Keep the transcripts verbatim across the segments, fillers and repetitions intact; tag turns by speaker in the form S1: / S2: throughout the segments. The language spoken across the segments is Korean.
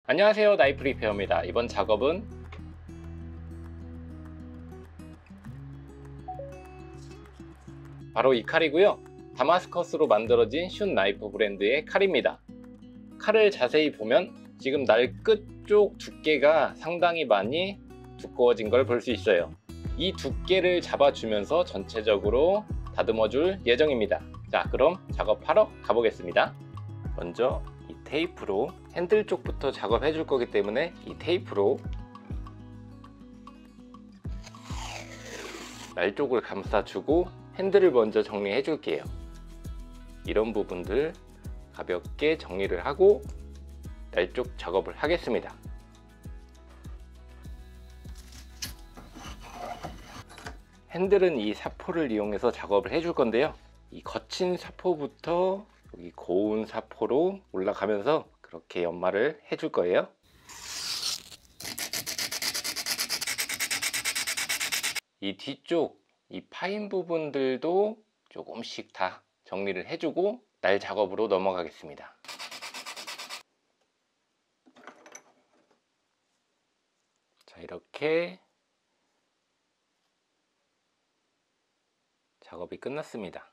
S1: 안녕하세요, 나이프 리페어입니다. 이번 작업은 바로 이 칼이고요. 다마스커스로 만들어진 슌 나이프 브랜드의 칼입니다. 칼을 자세히 보면 지금 날 끝 쪽 두께가 상당히 많이 두꺼워진 걸 볼 수 있어요. 이 두께를 잡아주면서 전체적으로 다듬어 줄 예정입니다. 자, 그럼 작업하러 가보겠습니다. 먼저 이 테이프로 핸들 쪽부터 작업해 줄 거기 때문에 이 테이프로 날 쪽을 감싸주고 핸들을 먼저 정리해 줄게요. 이런 부분들 가볍게 정리를 하고 날 쪽 작업을 하겠습니다. 핸들은 이 사포를 이용해서 작업을 해 줄 건데요. 이 거친 사포부터 여기 고운 사포로 올라가면서 그렇게 연마를 해 줄 거예요. 이 뒤쪽 이 파인 부분들도 조금씩 다 정리를 해주고 날 작업으로 넘어가겠습니다. 자, 이렇게 작업이 끝났습니다.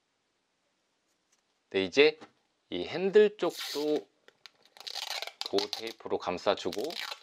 S1: 네, 이제 이 핸들 쪽도 보호 테이프로 감싸주고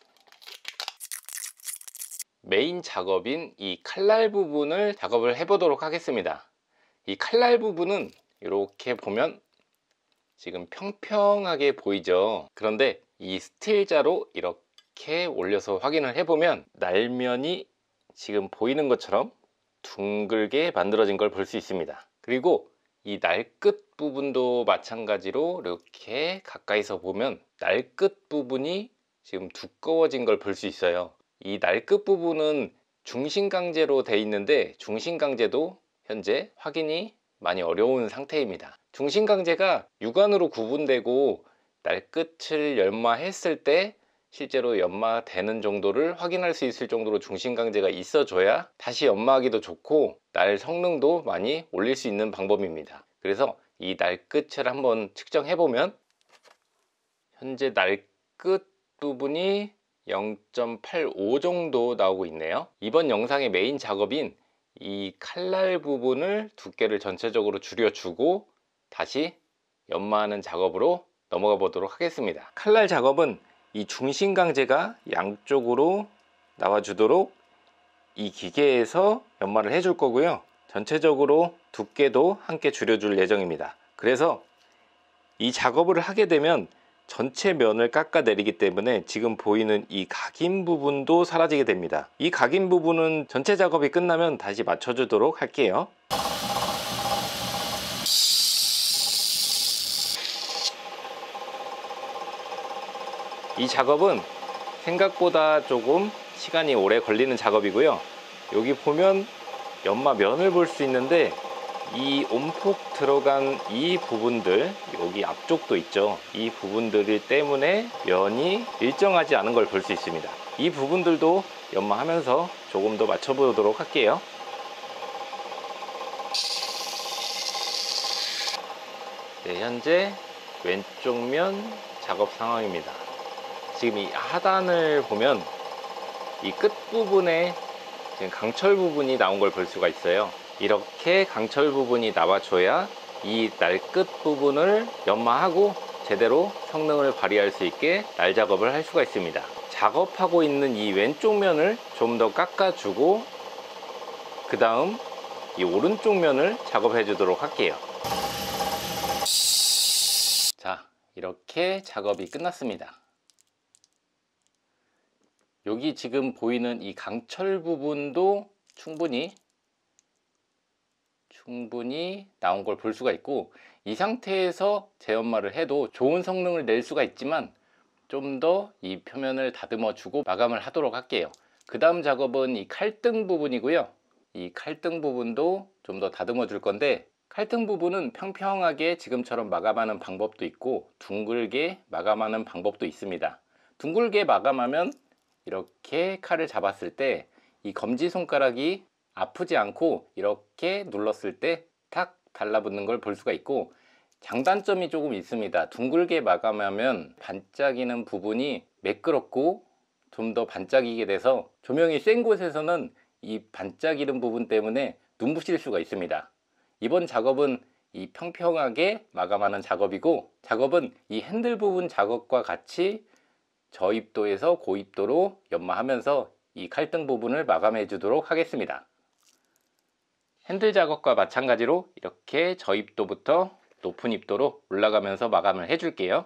S1: 메인 작업인 이 칼날 부분을 작업을 해 보도록 하겠습니다. 이 칼날 부분은 이렇게 보면 지금 평평하게 보이죠. 그런데 이 스틸자로 이렇게 올려서 확인을 해 보면 날면이 지금 보이는 것처럼 둥글게 만들어진 걸 볼 수 있습니다. 그리고 이 날 끝 부분도 마찬가지로 이렇게 가까이서 보면 날 끝 부분이 지금 두꺼워진 걸 볼 수 있어요. 이 날 끝 부분은 중심 강제로 되어 있는데 중심 강제도 현재 확인이 많이 어려운 상태입니다. 중심 강제가 육안으로 구분되고 날 끝을 연마했을 때 실제로 연마되는 정도를 확인할 수 있을 정도로 중심 강제가 있어줘야 다시 연마하기도 좋고 날 성능도 많이 올릴 수 있는 방법입니다. 그래서 이 날 끝을 한번 측정해 보면 현재 날 끝 부분이 영 점 팔오 정도 나오고 있네요. 이번 영상의 메인 작업인 이 칼날 부분을 두께를 전체적으로 줄여주고 다시 연마하는 작업으로 넘어가 보도록 하겠습니다. 칼날 작업은 이 중심 강제가 양쪽으로 나와주도록 이 기계에서 연마를 해줄 거고요. 전체적으로 두께도 함께 줄여줄 예정입니다. 그래서 이 작업을 하게 되면 전체 면을 깎아 내리기 때문에 지금 보이는 이 각인 부분도 사라지게 됩니다. 이 각인 부분은 전체 작업이 끝나면 다시 맞춰주도록 할게요. 이 작업은 생각보다 조금 시간이 오래 걸리는 작업이고요. 여기 보면 연마 면을 볼 수 있는데 이 온폭 들어간 이 부분들, 여기 앞쪽도 있죠. 이 부분들 때문에 면이 일정하지 않은 걸 볼 수 있습니다. 이 부분들도 연마하면서 조금 더 맞춰보도록 할게요. 네, 현재 왼쪽 면 작업 상황입니다. 지금 이 하단을 보면 이 끝부분에 지금 강철 부분이 나온 걸 볼 수가 있어요. 이렇게 강철 부분이 나와줘야 이 날 끝 부분을 연마하고 제대로 성능을 발휘할 수 있게 날 작업을 할 수가 있습니다. 작업하고 있는 이 왼쪽 면을 좀 더 깎아주고 그 다음 이 오른쪽 면을 작업해 주도록 할게요. 자, 이렇게 작업이 끝났습니다. 여기 지금 보이는 이 강철 부분도 충분히 충분히 나온 걸 볼 수가 있고 이 상태에서 재연마를 해도 좋은 성능을 낼 수가 있지만 좀 더 이 표면을 다듬어 주고 마감을 하도록 할게요. 그 다음 작업은 이 칼등 부분이고요. 이 칼등 부분도 좀 더 다듬어 줄 건데 칼등 부분은 평평하게 지금처럼 마감하는 방법도 있고 둥글게 마감하는 방법도 있습니다. 둥글게 마감하면 이렇게 칼을 잡았을 때 이 검지손가락이 아프지 않고 이렇게 눌렀을 때 탁 달라붙는 걸 볼 수가 있고 장단점이 조금 있습니다. 둥글게 마감하면 반짝이는 부분이 매끄럽고 좀 더 반짝이게 돼서 조명이 센 곳에서는 이 반짝이는 부분 때문에 눈부실 수가 있습니다. 이번 작업은 이 평평하게 마감하는 작업이고, 작업은 이 핸들 부분 작업과 같이 저입도에서 고입도로 연마하면서 이 칼등 부분을 마감해 주도록 하겠습니다. 핸들 작업과 마찬가지로 이렇게 저입도부터 높은 입도로 올라가면서 마감을 해 줄게요.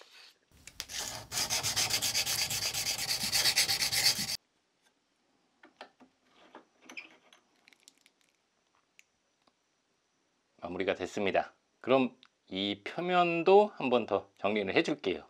S1: 마무리가 됐습니다. 그럼 이 표면도 한 번 더 정리를 해 줄게요.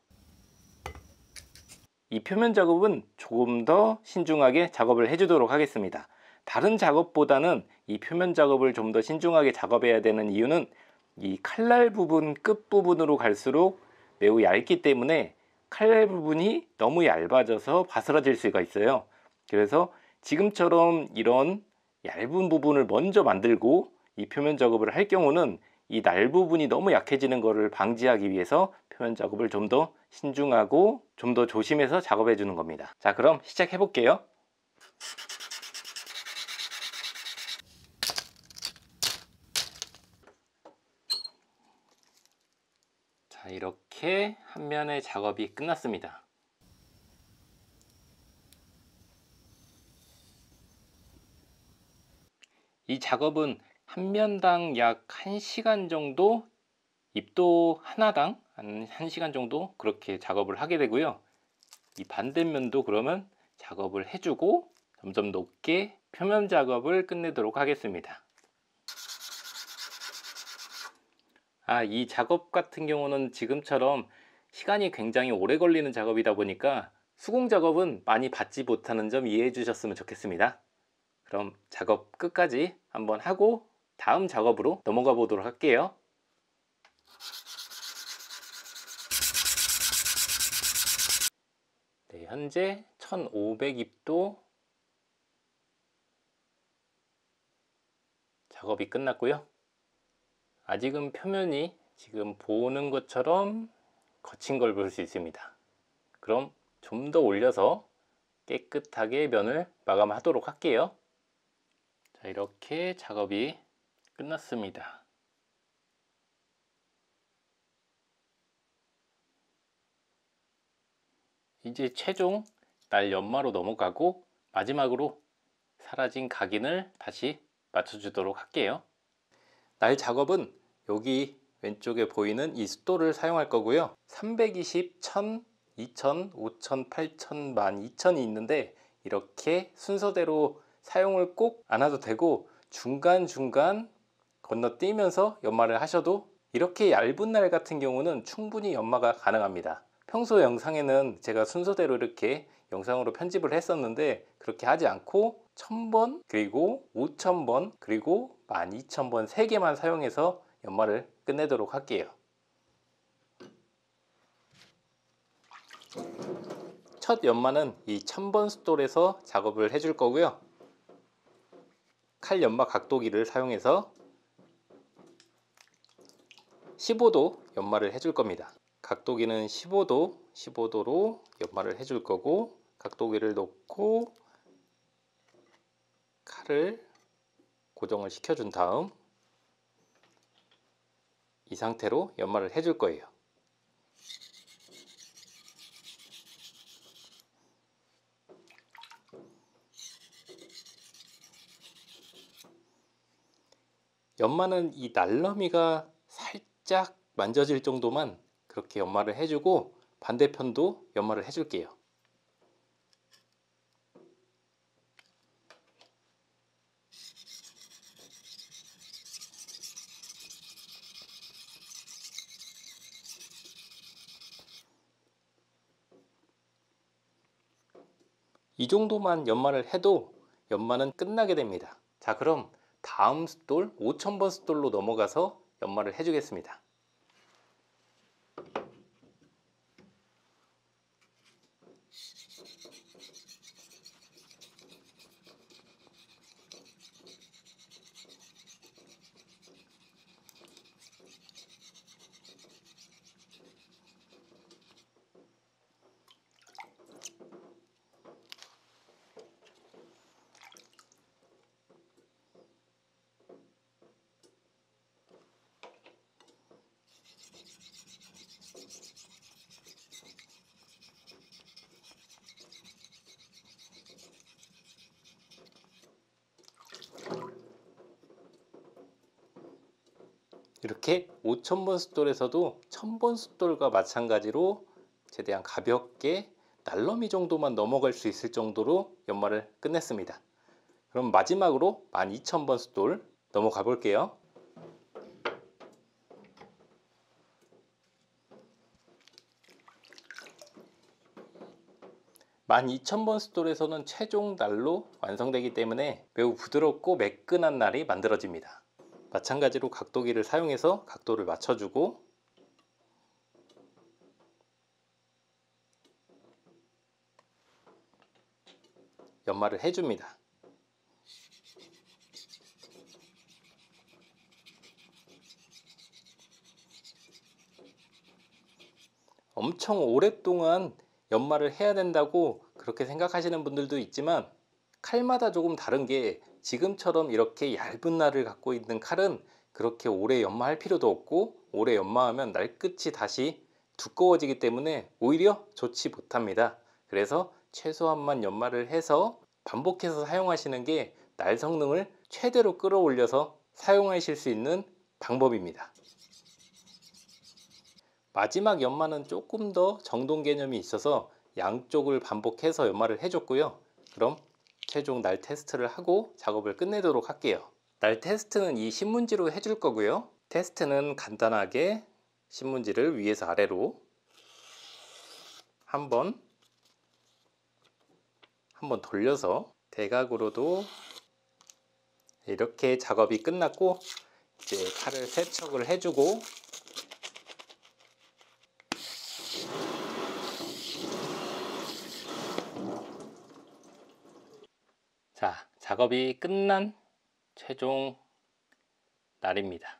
S1: 이 표면 작업은 조금 더 신중하게 작업을 해 주도록 하겠습니다. 다른 작업보다는 이 표면 작업을 좀 더 신중하게 작업해야 되는 이유는 이 칼날 부분 끝부분으로 갈수록 매우 얇기 때문에 칼날 부분이 너무 얇아져서 바스라질 수가 있어요. 그래서 지금처럼 이런 얇은 부분을 먼저 만들고 이 표면 작업을 할 경우는 이 날 부분이 너무 약해지는 것을 방지하기 위해서 표면 작업을 좀 더 신중하고 좀 더 조심해서 작업해 주는 겁니다. 자, 그럼 시작해 볼게요. 자, 이렇게 한 면의 작업이 끝났습니다. 이 작업은 한 면당 약 한 시간 정도, 입도 하나당 한 1시간 정도 그렇게 작업을 하게 되고요. 이 반대면도 그러면 작업을 해주고 점점 높게 표면 작업을 끝내도록 하겠습니다. 아, 이 작업 같은 경우는 지금처럼 시간이 굉장히 오래 걸리는 작업이다 보니까 수공 작업은 많이 받지 못하는 점 이해해 주셨으면 좋겠습니다. 그럼 작업 끝까지 한번 하고 다음 작업으로 넘어가 보도록 할게요. 네, 현재 천오백 입도 작업이 끝났고요. 아직은 표면이 지금 보는 것처럼 거친 걸 볼 수 있습니다. 그럼 좀 더 올려서 깨끗하게 면을 마감하도록 할게요. 자, 이렇게 작업이 끝났습니다. 이제 최종 날 연마로 넘어가고 마지막으로 사라진 각인을 다시 맞춰주도록 할게요. 날 작업은 여기 왼쪽에 보이는 이 숫도를 사용할 거고요. 삼백이십, 천, 이천, 오천, 팔천, 만, 이천이 있는데 이렇게 순서대로 사용을 꼭 안 해도 되고 중간중간 건너뛰면서 연마를 하셔도, 이렇게 얇은 날 같은 경우는 충분히 연마가 가능합니다. 평소 영상에는 제가 순서대로 이렇게 영상으로 편집을 했었는데 그렇게 하지 않고 천 번, 그리고 오천 번, 그리고 만 이천 번 세 개만 사용해서 연마를 끝내도록 할게요. 첫 연마는 이 천 번 숫돌에서 작업을 해줄 거고요. 칼 연마 각도기를 사용해서 십오 도 연마를 해줄 겁니다. 각도기는 십오 도, 십오 도로 연마를 해줄 거고, 각도기를 놓고 칼을 고정을 시켜준 다음 이 상태로 연마를 해줄 거예요. 연마는 이 날러미가 살짝 만져질 정도만 그렇게 연마를 해주고 반대편도 연마를 해줄게요. 이 정도만 연마를 해도 연마는 끝나게 됩니다. 자, 그럼 다음 숫돌 오천 번 숫돌로 넘어가서 연마를 해주겠습니다. 이렇게 오천 번 숫돌에서도 천 번 숫돌과 마찬가지로 최대한 가볍게 날러미 정도만 넘어갈 수 있을 정도로 연말을 끝냈습니다. 그럼 마지막으로 만 이천 번 숫돌 넘어가 볼게요. 만 이천 번 숫돌에서는 최종 날로 완성되기 때문에 매우 부드럽고 매끈한 날이 만들어집니다. 마찬가지로 각도기를 사용해서 각도를 맞춰주고 연말을 해줍니다. 엄청 오랫동안 연말을 해야 된다고 그렇게 생각하시는 분들도 있지만 칼마다 조금 다른 게 지금처럼 이렇게 얇은 날을 갖고 있는 칼은 그렇게 오래 연마할 필요도 없고 오래 연마하면 날 끝이 다시 두꺼워지기 때문에 오히려 좋지 못합니다. 그래서 최소한만 연마를 해서 반복해서 사용하시는 게 날 성능을 최대로 끌어올려서 사용하실 수 있는 방법입니다. 마지막 연마는 조금 더 정돈 개념이 있어서 양쪽을 반복해서 연마를 해줬고요. 그럼 최종 날 테스트를 하고 작업을 끝내도록 할게요. 날 테스트는 이 신문지로 해줄 거고요. 테스트는 간단하게 신문지를 위에서 아래로 한번 한번 돌려서 대각으로도 이렇게 작업이 끝났고 이제 칼을 세척을 해주고 자, 작업이 끝난 최종 날입니다.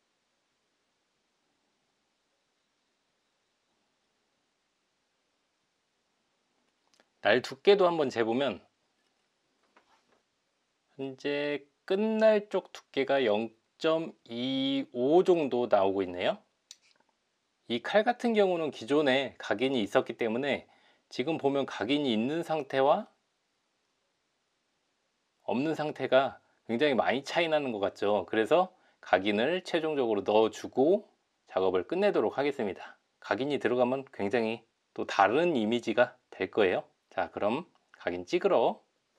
S1: 날 두께도 한번 재보면 현재 끝날 쪽 두께가 영 점 이오 정도 나오고 있네요. 이 칼 같은 경우는 기존에 각인이 있었기 때문에 지금 보면 각인이 있는 상태와 없는 상태가 굉장히 많이 차이 나는 것 같죠. 그래서 각인을 최종적으로 넣어주고 작업을 끝내도록 하겠습니다. 각인이 들어가면 굉장히 또 다른 이미지가 될 거예요. 자, 그럼 각인 찍으러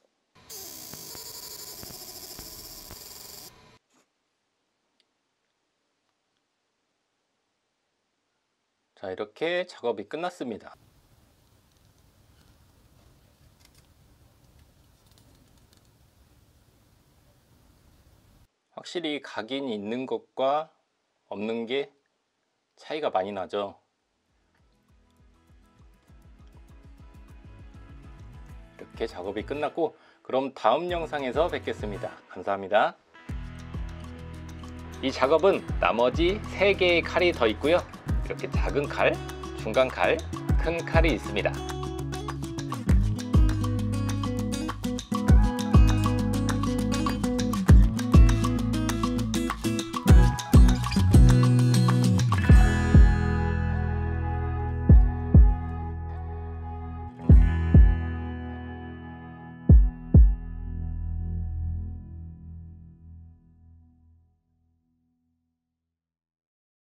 S1: 자, 이렇게 작업이 끝났습니다. 확실히 각인이 있는 것과 없는 게 차이가 많이 나죠. 이렇게 작업이 끝났고 그럼 다음 영상에서 뵙겠습니다. 감사합니다. 이 작업은 나머지 세 개의 칼이 더 있고요. 이렇게 작은 칼, 중간 칼, 큰 칼이 있습니다.